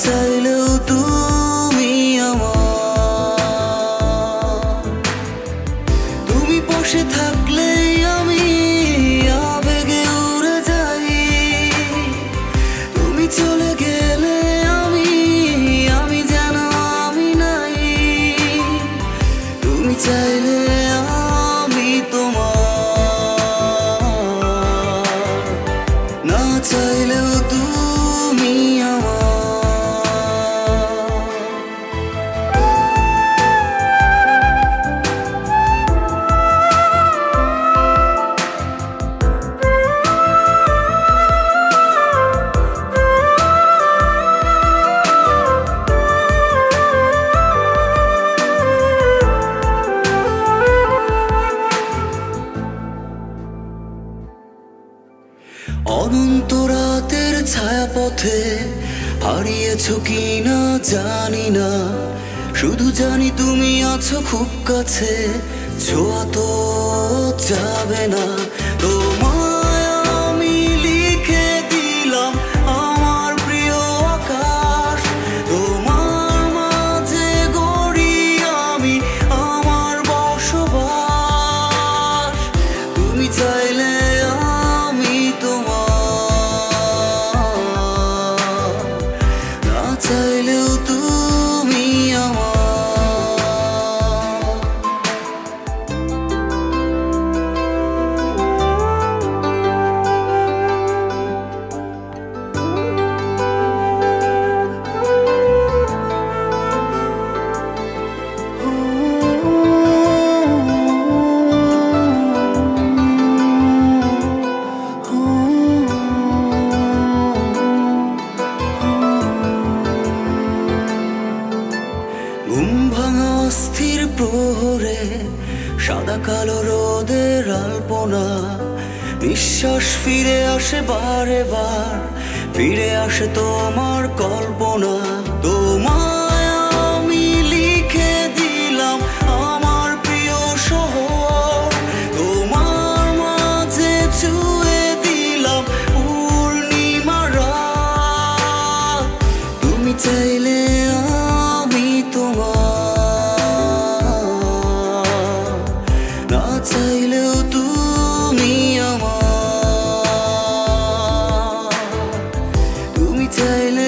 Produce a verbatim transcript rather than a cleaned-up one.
চাইলেও তুমি আমার। তুমি বসে থাকলেই আমি আবেগে উড়ে যাই, তুমি চলে গেলে আমি আমি যেন আমি নাই। তুমি চাইলে আমি তোমার, না চাইলেও তুমি আমার। অনন্ত রাতের ছায়াপথে হারিয়েছো কিনা জানি না, শুধু জানি তুমি আছো খুব কাছে, ছোঁয়া তো যাবে না। তোমায় আমি লিখে দিলাম আমার প্রিয় আকাশ, তোমার মাঝে গড়ি আমি আমার বসবাস। তুমি চাইলে আমি তোমার, না চাইলেও তুমি আমার। ঘুম ভাঙা অস্থির প্রহরে সাদা কালো রোদের আলপনা, নিঃশ্বাস ফিরে আসে বারে বার, ফিরে আসে তোমার কল্পনা। তোমায় আমি লিখে দিলাম আমার প্রিয় শহর, তোমার মাঝে ছুঁয়ে দিলাম পূর্ণিমার রাত। তুমি চাইলে আমি তোমার, না চাইলেও তুমি আমার। তুমি চাইলে